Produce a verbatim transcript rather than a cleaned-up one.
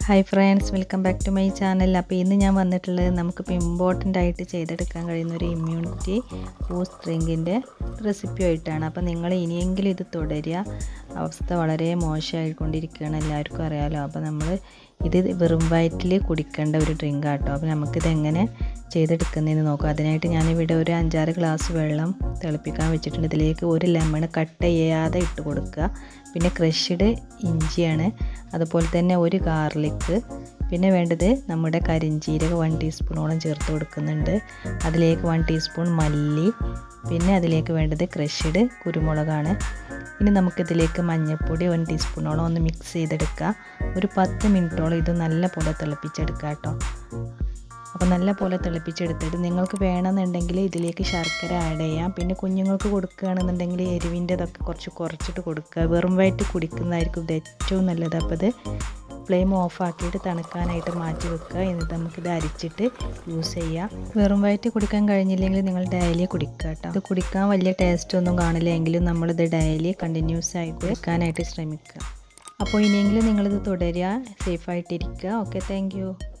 Hi friends, welcome back to my channel. അപ്പോൾ ഇന്ന് ഞാൻ വന്നിട്ടുള്ളത് നമുക്കിപ്പോൾ ഇമ്പോർട്ടൻ്റ് ആയിട്ട് ചെയ്തെടുക്കാൻ കഴിയുന്ന ഒരു ഇമ്മ്യൂണിറ്റി ബൂസ്റ്റ് ഡ്രിങ്കിൻ്റെ റെസിപ്പി ആയിട്ടാണ്. അപ്പോൾ നിങ്ങൾ ഇനിയെങ്കിലും ഇത് തുടരുക. അവസ്ഥ വളരെ മോശമായിക്കൊണ്ടിരിക്കുകയാണ്, എല്ലാവർക്കും അറിയാമല്ലോ. അപ്പോൾ നമ്മൾ ഇത് വെറും വയറ്റിൽ കുടിക്കേണ്ട ഒരു ഡ്രിങ്ക് ആട്ടോ. അപ്പോൾ നമുക്കിത് എങ്ങനെ ചെയ്തെടുക്കുന്നതെന്ന് നോക്കാം. അതിനായിട്ട് ഞാനിവിടെ ഒരു അഞ്ചാറ് ഗ്ലാസ് വെള്ളം തിളപ്പിക്കാൻ വെച്ചിട്ടുണ്ട്. ഇതിലേക്ക് ഒരു ലെമൺ കട്ട് ചെയ്യാതെ ഇട്ട് കൊടുക്കുക. പിന്നെ ക്രഷ്ഡ് ഇഞ്ചിയാണ്, അതുപോലെ തന്നെ ഒരു ഗാർലിക്ക്, പിന്നെ വേണ്ടത് നമ്മുടെ കരിഞ്ചീരകം വൺ ടീസ്പൂണോളം ചേർത്ത് കൊടുക്കുന്നുണ്ട്. അതിലേക്ക് വൺ ടീസ്പൂൺ മല്ലി, പിന്നെ അതിലേക്ക് വേണ്ടത് ക്രഷ്ഡ് കുരുമുളകാണ്. ഇനി നമുക്കിതിലേക്ക് മഞ്ഞൾപ്പൊടി വൺ ടീസ്പൂണോളം ഒന്ന് മിക്സ് ചെയ്തെടുക്കുക. ഒരു പത്ത് മിനിറ്റോളം ഇത് നല്ല പോലെ തിളപ്പിച്ചെടുക്കുക കേട്ടോ. അപ്പോൾ നല്ല പോലെ തിളപ്പിച്ചെടുത്തിട്ട് നിങ്ങൾക്ക് വേണമെന്നുണ്ടെങ്കിൽ ഇതിലേക്ക് ശർക്കര ആഡ് ചെയ്യാം. പിന്നെ കുഞ്ഞുങ്ങൾക്ക് കൊടുക്കുകയാണെന്നുണ്ടെങ്കിൽ എരിവിൻ്റെതൊക്കെ കുറച്ച് കുറച്ചിട്ട് കൊടുക്കുക. വെറും വയറ്റ് കുടിക്കുന്നതായിരിക്കും ഇത് ഏറ്റവും നല്ലത്. അപ്പോൾ ഇത് ഫ്ലെയിം ഓഫ് ആക്കിയിട്ട് തണുക്കാനായിട്ട് മാറ്റി വെക്കുക. എന്നിട്ട് നമുക്കിത് അരിച്ചിട്ട് യൂസ് ചെയ്യാം. വെറും വയറ്റ് കുടിക്കാൻ കഴിഞ്ഞില്ലെങ്കിൽ നിങ്ങൾ ഡെയിലി കുടിക്കുക കേട്ടോ. ഇത് കുടിക്കാൻ വലിയ ടേസ്റ്റ് ഒന്നും കാണില്ല, എങ്കിലും നമ്മളിത് ഡെയിലി കണ്ടിന്യൂസ് ആയി കുടിക്കാനായിട്ട് ശ്രമിക്കുക. അപ്പോൾ ഇനിയെങ്കിലും നിങ്ങളിത് തുടരുക, സേഫായിട്ടിരിക്കുക. Okay, thank you.